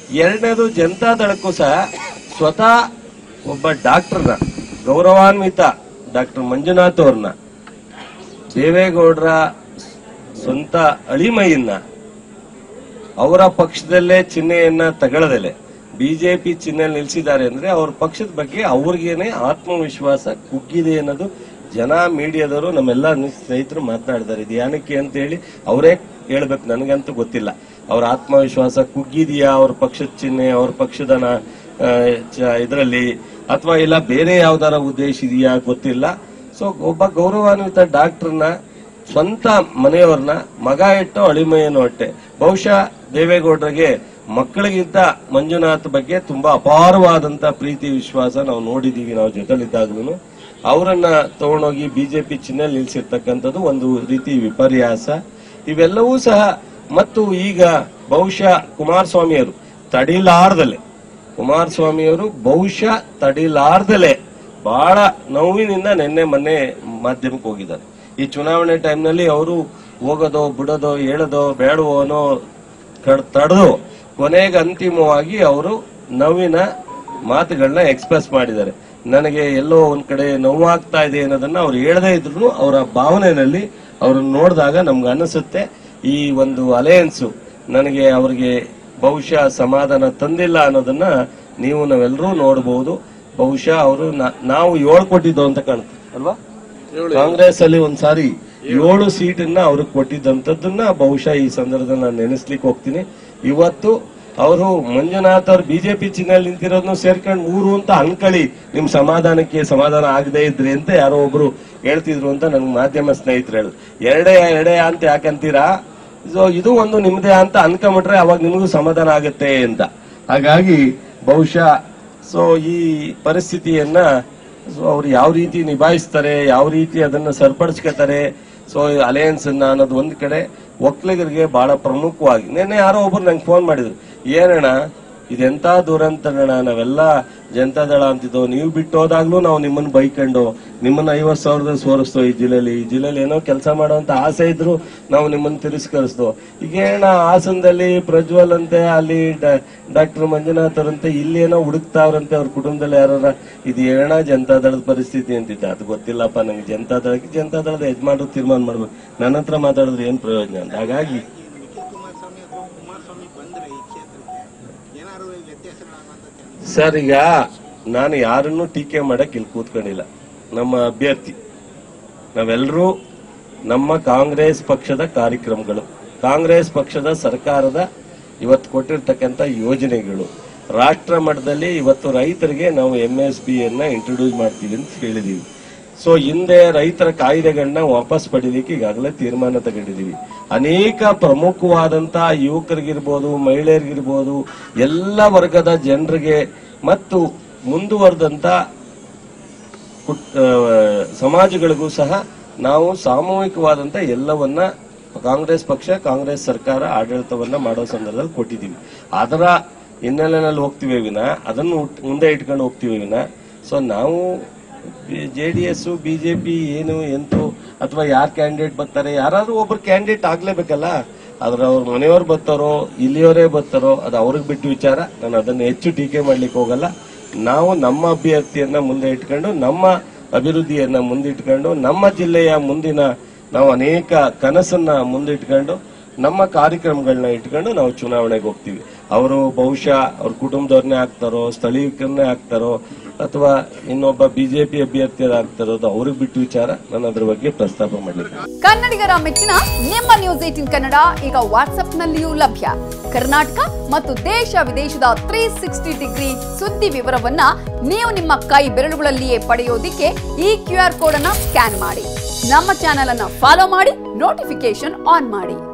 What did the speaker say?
ಎರಡನೇದು ಜನತಾ ದಳಕ್ಕೂ ಸಹ ಸ್ವತಃ ಒಬ್ಬ ಡಾಕ್ಟರ್ನ ಗೌರವಾನ್ವಿತ ಡಾಕ್ಟರ್ ಮಂಜುನಾಥ್ ಅವ್ರನ್ನ ದೇವೇಗೌಡರ ಸ್ವಂತ ಅಳಿಮೈಯನ್ನ ಅವರ ಪಕ್ಷದಲ್ಲೇ ಚಿಹ್ನೆಯನ್ನ ತಗೊಳ್ಳದಲೆ ಬಿಜೆಪಿ ಚಿಹ್ನೆ ನಿಲ್ಲಿಸಿದ್ದಾರೆ ಅಂದ್ರೆ ಅವ್ರ ಪಕ್ಷದ ಬಗ್ಗೆ ಅವ್ರಿಗೇನೆ ಆತ್ಮವಿಶ್ವಾಸ ಕುಗ್ಗಿದೆ ಅನ್ನೋದು ಜನ ಮೀಡಿಯಾದವರು ನಮ್ಮೆಲ್ಲ ಸ್ನೇಹಿತರು ಮಾತನಾಡಿದ್ದಾರೆ. ಇದು ಏನಕ್ಕೆ ಅಂತ ಹೇಳಿ ಅವರೇ ಹೇಳ್ಬೇಕು, ನನಗಂತೂ ಗೊತ್ತಿಲ್ಲ. ಅವ್ರ ಆತ್ಮವಿಶ್ವಾಸ ಕುಗ್ಗಿದೆಯಾ, ಅವ್ರ ಪಕ್ಷದ ಚಿಹ್ನೆ, ಅವ್ರ ಪಕ್ಷದ ಇದರಲ್ಲಿ, ಅಥವಾ ಇಲ್ಲ ಬೇರೆ ಯಾವ್ದಾರ ಉದ್ದೇಶ ಇದೆಯಾ ಗೊತ್ತಿಲ್ಲ. ಸೊ ಒಬ್ಬ ಗೌರವಾನ್ವಿತ ಡಾಕ್ಟರ್ನ ಸ್ವಂತ ಮನೆಯವ್ರನ್ನ ಮಗ ಇಟ್ಟು ಅಳಿಮಯ್ಯನೋ ಹೊಟ್ಟೆ. ಬಹುಶಃ ದೇವೇಗೌಡರಿಗೆ ಮಕ್ಕಳಿಗಿಂತ ಮಂಜುನಾಥ್ ಬಗ್ಗೆ ತುಂಬಾ ಅಪಾರವಾದಂತ ಪ್ರೀತಿ ವಿಶ್ವಾಸ ನಾವು ನೋಡಿದೀವಿ. ನಾವು ಜೊತೆಲಿದ್ದಾಗ್ಲೂ ಅವರನ್ನ ತಗೊಂಡೋಗಿ ಬಿಜೆಪಿ ಚಿಹ್ನೆ ನಿಲ್ಸಿರ್ತಕ್ಕಂಥದ್ದು ಒಂದು ರೀತಿ ವಿಪರ್ಯಾಸ. ಇವೆಲ್ಲವೂ ಸಹ ಮತ್ತು ಈಗ ಬಹುಶಃ ಕುಮಾರಸ್ವಾಮಿಯವರು ಬಹುಶಃ ತಡಿಲಾರ್ದಲೆ ಬಹಳ ನೋವಿನಿಂದ ನಿನ್ನೆ ಮೊನ್ನೆ ಮಾಧ್ಯಮಕ್ಕೆ ಹೋಗಿದ್ದಾರೆ. ಈ ಚುನಾವಣೆ ಟೈಮ್ನಲ್ಲಿ ಅವರು ಹೋಗೋದೋ ಬಿಡೋದೋ ಹೇಳೋದೋ ಬೇಡವೋ ಅನ್ನೋ ತಡೆದು ಕೊನೆಗೆ ಅಂತಿಮವಾಗಿ ಅವರು ನೋವಿನ ಮಾತುಗಳನ್ನ ಎಕ್ಸ್ಪ್ರೆಸ್ ಮಾಡಿದ್ದಾರೆ. ನನಗೆ ಎಲ್ಲೋ ಒಂದ್ ಕಡೆ ನೋವಾಗ್ತಾ ಇದೆ ಅನ್ನೋದನ್ನ ಅವ್ರು ಹೇಳದೇ ಇದ್ರು ಅವರ ಭಾವನೆಯಲ್ಲಿ ಅವ್ರನ್ನ ನೋಡಿದಾಗ ನಮ್ಗೆ ಅನಿಸುತ್ತೆ ಈ ಒಂದು ಅಲಯನ್ಸ್ ನನಗೆ ಅವ್ರಿಗೆ ಬಹುಶಃ ಸಮಾಧಾನ ತಂದಿಲ್ಲ ಅನ್ನೋದನ್ನ ನಾವೆಲ್ಲರೂ ನೋಡಬಹುದು. ಬಹುಶಃ ಅವರು ನಾವು 7 ಕೊಟ್ಟಿದ್ದು ಅಂತ ಕಾಣುತ್ತೆ ಅಲ್ವಾ, ಕಾಂಗ್ರೆಸ್ ಅಲ್ಲಿ ಒಂದ್ಸಾರಿ 7 ಸೀಟನ್ನ ಅವ್ರಿಗೆ ಕೊಟ್ಟಿದ್ದಂಥದ್ದನ್ನ ಬಹುಶಃ ಈ ಸಂದರ್ಭದಲ್ಲಿ ನಾನು ನೆನೆಸ್ಲಿಕ್ಕೆ ಹೋಗ್ತೀನಿ. ಇವತ್ತು ಅವರು ಮಂಜುನಾಥ್ ಅವ್ರು ಬಿಜೆಪಿ ಚಿಹ್ನೆಯಲ್ಲಿ ನಿಂತಿರೋದನ್ನು ಸೇರ್ಕೊಂಡು 3 ಅಂತ ಅನ್ಕಳಿ, ನಿಮ್ ಸಮಾಧಾನಕ್ಕೆ ಸಮಾಧಾನ ಆಗದೆ ಇದ್ರಿ ಅಂತ ಯಾರೋ ಒಬ್ರು ಹೇಳ್ತಿದ್ರು ಅಂತ ನನ್ಗೆ ಮಾಧ್ಯಮ ಸ್ನೇಹಿತರು ಹೇಳಿದ್ರು. ಎರಡೇ ಅಂತ ಯಾಕಂತೀರಾ, ಇದು ಒಂದು ನಿಮ್ದೇ ಅಂತ ಅನ್ಕೊಂಬಿಟ್ರೆ ಅವಾಗ ನಿಮಗೂ ಸಮಾಧಾನ ಆಗುತ್ತೆ ಅಂತ. ಹಾಗಾಗಿ ಬಹುಶಃ ಈ ಪರಿಸ್ಥಿತಿಯನ್ನ ಅವ್ರು ಯಾವ ರೀತಿ ನಿಭಾಯಿಸ್ತಾರೆ, ಯಾವ ರೀತಿ ಅದನ್ನ ಸರಿಪಡಿಸ್ಕೊತಾರೆ, ಅಲಯನ್ಸ್ ಅನ್ನ ಅನ್ನೋದು ಒಂದ್ ಕಡೆ. ಒಕ್ಕಲಿಗರಿಗೆ ಬಹಳ ಪ್ರಮುಖವಾಗಿ ನಿನ್ನೆ ಯಾರೋ ಒಬ್ರು ನಂಗೆ ಫೋನ್ ಮಾಡಿದ್ರು, ಏನಣ್ಣ ಇದೆಂತ ದುರಂತಣ್ಣ, ನಾವೆಲ್ಲ ಜನತಾದಳ ಅಂತಿದ್ದೋ, ನೀವು ಬಿಟ್ಟು ಹೋದಾಗ್ಲೂ ನಾವು ನಿಮ್ಮನ್ನ ಬೈಕೊಂಡು ನಿಮ್ಮನ್ನ 50,000 ಸೋರಿಸ್ತೋ, ಈ ಜಿಲ್ಲೆಯಲ್ಲಿ ಏನೋ ಕೆಲಸ ಮಾಡುವಂತ ಆಸೆ ಇದ್ರು ನಾವು ನಿಮ್ಮನ್ನ ತಿರಸ್ಕರಿಸ್ತೋ. ಈಗ ಏನ ಹಾಸನದಲ್ಲಿ ಪ್ರಜ್ವಲ್ ಅಂತೆ, ಅಲ್ಲಿ ಡಾಕ್ಟರ್ ಮಂಜುನಾಥ್ ಅವರಂತೆ, ಇಲ್ಲೇನೋ ಹುಡುಕ್ತಾವ್ರಂತೆ ಅವ್ರ ಕುಟುಂಬದಲ್ಲಿ ಯಾರ. ಇದು ಏನ ಜನತಾದಳದ ಪರಿಸ್ಥಿತಿ ಅಂತಿದ್ದ, ಅದು ಗೊತ್ತಿಲ್ಲಪ್ಪ ನಂಗೆ. ಜನತಾದಳದ ಯಜಮಾನರು ತೀರ್ಮಾನ ಮಾಡ್ಬೇಕು, ನನ್ನ ಹತ್ರ ಮಾತಾಡಿದ್ರೆ ಏನ್ ಪ್ರಯೋಜನ ಅಂತ. ಹಾಗಾಗಿ ಸರ್, ಈಗ ನಾನು ಯಾರನ್ನು ಟೀಕೆ ಮಾಡಕ್ ಇಲ್ಲಿ ಕೂತ್ಕೊಂಡಿಲ್ಲ. ನಮ್ಮ ಅಭ್ಯರ್ಥಿ, ನಾವೆಲ್ಲರೂ ನಮ್ಮ ಕಾಂಗ್ರೆಸ್ ಪಕ್ಷದ ಕಾರ್ಯಕ್ರಮಗಳು, ಕಾಂಗ್ರೆಸ್ ಪಕ್ಷದ ಸರ್ಕಾರದ ಇವತ್ತು ಕೊಟ್ಟಿರ್ತಕ್ಕಂಥ ಯೋಜನೆಗಳು, ರಾಷ್ಟ್ರ ಮಟ್ಟದಲ್ಲಿ ಇವತ್ತು ರೈತರಿಗೆ ನಾವು MSP ಇಂಟ್ರೊಡ್ಯೂಸ್ ಮಾಡ್ತೀವಿ ಅಂತ ಹೇಳಿದೀವಿ. ಹಿಂದೆ ರೈತರ ಕಾಯ್ದೆಗಳನ್ನ ವಾಪಸ್ ಪಡೀಲಿಕ್ಕೆ ಈಗಾಗಲೇ ತೀರ್ಮಾನ ತಗೊಂಡಿದೀವಿ. ಅನೇಕ ಪ್ರಮುಖವಾದಂತಹ ಯುವಕರಿಗಿರ್ಬೋದು, ಮಹಿಳೆಯರಿಗಿರ್ಬೋದು, ಎಲ್ಲ ವರ್ಗದ ಜನರಿಗೆ ಮತ್ತು ಮುಂದುವರೆದಂತ ಸಮಾಜಗಳಿಗೂ ಸಹ ನಾವು ಸಾಮೂಹಿಕವಾದಂತ ಎಲ್ಲವನ್ನ ಕಾಂಗ್ರೆಸ್ ಪಕ್ಷ, ಕಾಂಗ್ರೆಸ್ ಸರ್ಕಾರ ಆಡಳಿತವನ್ನ ಮಾಡೋ ಸಂದರ್ಭದಲ್ಲಿ ಕೊಟ್ಟಿದ್ದೀವಿ. ಅದರ ಹಿನ್ನೆಲೆಯಲ್ಲಿ ಹೋಗ್ತೀವಿ ವಿನ, ಅದನ್ನು ಮುಂದೆ ಇಟ್ಕೊಂಡು ಹೋಗ್ತೀವಿ ವಿನ. ನಾವು JDS ಬಿಜೆಪಿ ಏನು ಎಂತೂ ಅಥವಾ ಯಾರು ಕ್ಯಾಂಡಿಡೇಟ್ ಬರ್ತಾರೆ, ಯಾರಾದ್ರೂ ಒಬ್ರು ಕ್ಯಾಂಡಿಡೇಟ್ ಆಗ್ಲೇಬೇಕಲ್ಲ. ಆದ್ರೆ ಅವ್ರ ಮನೆಯವ್ರು ಬರ್ತಾರೋ ಇಲ್ಲಿಯವರೇ ಬರ್ತಾರೋ ಅದು ಅವ್ರಿಗೆ ಬಿಟ್ಟು ವಿಚಾರ. ನಾನು ಅದನ್ನ ಹೆಚ್ಚು ಟೀಕೆ ಮಾಡ್ಲಿಕ್ಕೆ ಹೋಗಲ್ಲ. ನಾವು ನಮ್ಮ ಅಭ್ಯರ್ಥಿಯನ್ನ ಮುಂದೆ ಇಟ್ಕೊಂಡು, ನಮ್ಮ ಅಭಿವೃದ್ಧಿಯನ್ನ ಮುಂದಿಟ್ಕೊಂಡು, ನಮ್ಮ ಜಿಲ್ಲೆಯ ಮುಂದಿನ ನಾವು ಅನೇಕ ಕನಸನ್ನ ಮುಂದಿಟ್ಕೊಂಡು, ನಮ್ಮ ಕಾರ್ಯಕ್ರಮಗಳನ್ನ ಇಟ್ಕೊಂಡು ನಾವು ಚುನಾವಣೆಗೆ ಹೋಗ್ತೀವಿ. ಅವರು ಬಹುಶಃ ಅವ್ರ ಕುಟುಂಬದವ್ರನ್ನೇ ಆಗ್ತಾರೋ, ಸ್ಥಳೀಯರನ್ನೇ ಆಗ್ತಾರೋ, ಅಥವಾ ಇನ್ನೊಬ್ಬ ಬಿಜೆಪಿ ಅಭ್ಯರ್ಥಿಯಾಗ್ತಾರೋ, ಅದು ಅವ್ರಿಗೆ ಬಿಟ್ಟು ವಿಚಾರ. ನಾನು ಅದ್ರ ಬಗ್ಗೆ ಪ್ರಸ್ತಾಪ ಮಾಡಲಿಕ್ಕೆ. ಕನ್ನಡಿಗರ ಮೆಚ್ಚಿನ ನಿಮ್ಮ ನ್ಯೂಸ್ 18 ಕನ್ನಡ ಈಗ ವಾಟ್ಸ್ಆಪ್ನಲ್ಲಿಯೂ ಲಭ್ಯ. ಕರ್ನಾಟಕ ಮತ್ತು ದೇಶ ವಿದೇಶದ 360 ಡಿಗ್ರಿ ಸುದ್ದಿ ವಿವರವನ್ನ ನೀವು ನಿಮ್ಮ ಕೈ ಬೆರಳುಗಳಲ್ಲಿಯೇ ಪಡೆಯೋದಿಕ್ಕೆ ಈ QR ಕೋಡ್ ಅನ್ನ ಸ್ಕ್ಯಾನ್ ಮಾಡಿ. ನಮ್ಮ ಚಾನೆಲ್ ಅನ್ನ ಫಾಲೋ ಮಾಡಿ, ನೋಟಿಫಿಕೇಶನ್ ಆನ್ ಮಾಡಿ.